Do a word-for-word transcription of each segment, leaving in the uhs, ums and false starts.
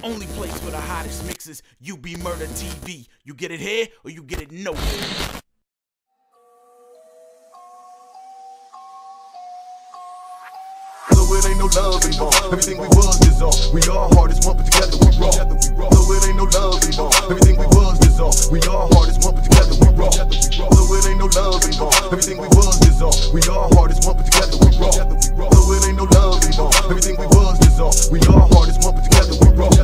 only place for the hottest mixes. U B Murder T V. You get it here or you get it nowhere. So it ain't no love involved. Everything we was dissolved. We all hard as one, but together we raw. So it ain't no love involved. Everything we was dissolved. We all hard as one, but together we raw. So it ain't no love involved. Everything we was dissolved. We all hard as one, but together we raw. So it ain't no love involved. Everything we was dissolved. We all hard as one, but together we raw.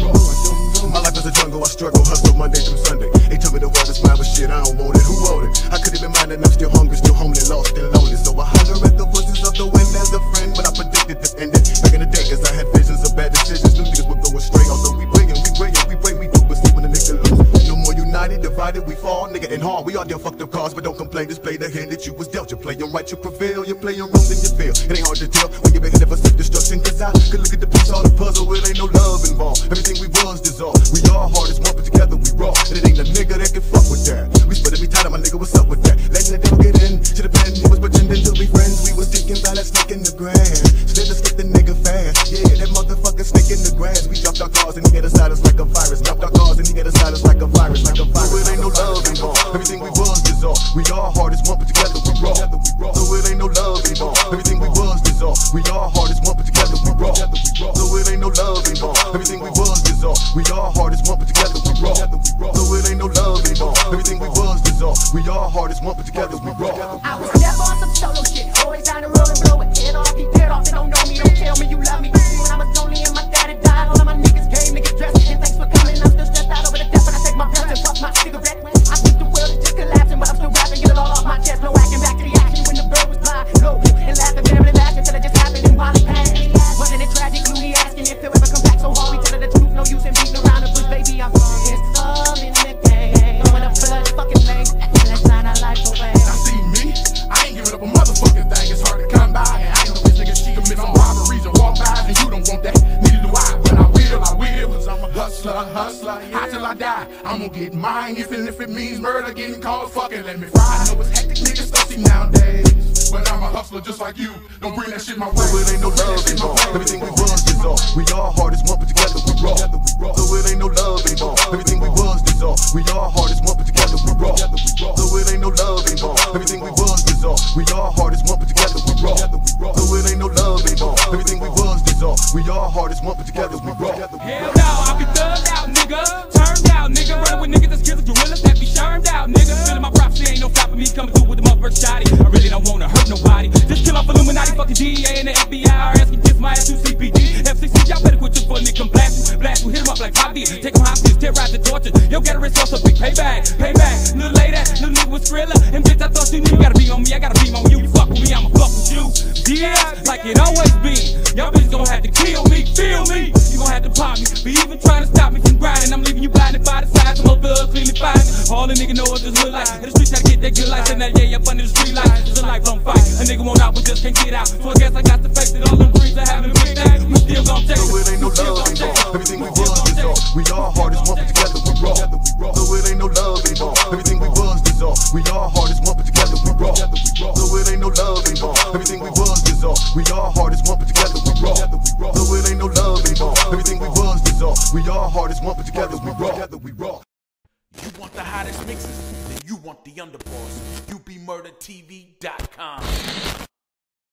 My life is a jungle. I struggle, hustle Monday through Sunday. They tell me the world is mine, but shit, I don't want it. Who want it? I couldn't even mind, and I'm still hungry, still homely, lost and lonely. So I holler at the voices of the wind as a friend, but I predicted this ending back in the day, cause I had visions of bad decisions. Knew niggas would go astray, although we praying, we praying, we pray, we do, but see when the nigga lose. No more united, divided, we fall, nigga, and hard. We all dealt fucked up cards, but don't complain, just play the hand that you was dealt. You're playing right, you prevail, you're playing wrong, then you fail. It ain't hard to tell when you're ahead of a self destruction, cause I could look at the piece, all the puzzle, it ain't no love involved. Everything we was dissolved. We all hard as one, but together we raw. And it ain't a nigga that can fuck with that. We split every time, my nigga, what's up with that? Letting the devil get in, should've been, he was pretending to be friends. We was thinking about that snake in the grass. Still to skip the nigga fast. Yeah, that motherfucker snake in the grass. We dropped our cars and he get us out us like a virus. Dropped our cars and he get us out us like a virus, like a virus. So it ain't no love involved. Everything we was dissolved. We all hard as one, but together we raw. So it ain't no love involved. Everything we was dissolved. We all hard as one, but together we raw. So it ain't no love involved. Everything we was dissolved. We all hard as one, but together we raw. So it ain't no love involved. Everything we was dissolved. We all hard as one, but together we raw. I was never on some solo shit. Always down the road and blow it. Head off, keep dead off. They don't know me, don't tell me you love me. When I was lonely and my daddy died, all of my niggas came, niggas dressed. And thanks for coming. I'm still stressed out over the death when I take my breath and puff my cigarette. I think the world is just collapsing, but I'm still rapping, get it all off my chest. No acting back to the action when the bird was blind. Go and laugh and family back until it just happened and while it passed. Wasn't it tragic? Louis asking if he'll ever come back so hard. We tell her the truth, no use in beating around the bush, baby. I'm it's all in the game. Throwing up blood, fucking lame. And let's sign our life away. Now see me, I ain't giving up a motherfucking thing. It's hard to come by, and I know this nigga she commit some robberies and walk by, and you don't want that. Neither do I, but I will, I will, cause I'm a hustler, hustler. How till I die, I'm gonna get mine, even if it means murder, getting caught, fucking let me fry. I know it's hectic, niggas thirsty nowadays, but I'm a hustler just like you. Don't bring that shit my way. So it ain't no love involved. Everything we was dissolved. We all hard as one, but together we raw. So it ain't no love involved. Everything we was dissolved. We all hard as one, but together we raw. So it ain't no love involved. Everything we was dissolved. We all hard as one, but together we raw. So it ain't no love involved. Everything we was dissolved. We all hard as one, but together we raw. Hell no, I be thugged out, nigga. Turned out, nigga. Running with niggas that's killers, gorillas that be sharmed out, nigga. Feeling my prophecy, ain't no stopping me coming through with the motherfucker shotty. I really don't wanna hurt nobody. Just kill off Illuminati, fucking D E A and the F B I. R S can kiss my ass to C P D. F six C, y'all better quit just for a nigga come blast you. Blast you, hit him up like Pop D. Take him hostage, terrorize the torture. Yo, get a response, so big payback, payback. Little lady, little nigga was Skrilla. And bitch, I thought you knew you gotta be on me, I gotta be on you. You fuck with me, I'ma fuck with you. Yeah, like it always been. Y'all bitches gon' have to kill me, feel me. You gon' have to pop me, but even trying to stop me from grinding. I'm leaving you blinded by the sides of my blood, cleanly fine. All the nigga know is this hood life. In the streets, gotta get that good life, and that yeah, up under the street light. It's a lifelong fight. A nigga won't out, but just can't get out. So I guess I got to face it. All them dreams are having a big day. We still gon' take it. So it ain't no love involved. Everything we was dissolved. We all hard as one, but together we raw. So it ain't no love involved. Everything we was dissolved. We all hard as one, but together we raw. So it ain't no love involved. Everything we was dissolved. We all hard as one, but together we raw. So it ain't no love involved. Everything we was dissolved. We all hard as one.